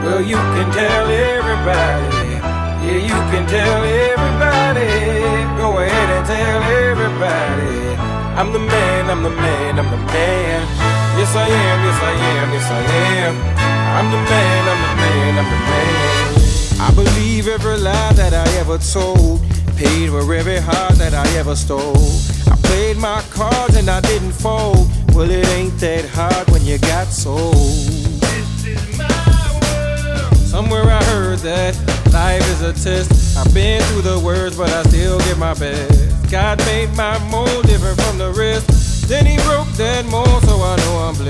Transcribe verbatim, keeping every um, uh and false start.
Well, you can tell everybody. Yeah, you can tell everybody. Go ahead and tell everybody. I'm the man, I'm the man, I'm the man. Yes I am, yes I am, yes I am. I'm the man, I'm the man, I'm the man. I believe every lie that I ever told. Paid for every heart that I ever stole. I played my cards and I didn't fold. Well, it ain't that hard when you got sold. This is my world. Somewhere I heard that life is a test. I've been through the worst, but I still give my best. God made my mold different from the rest. Then he broke that mold, so I know I'm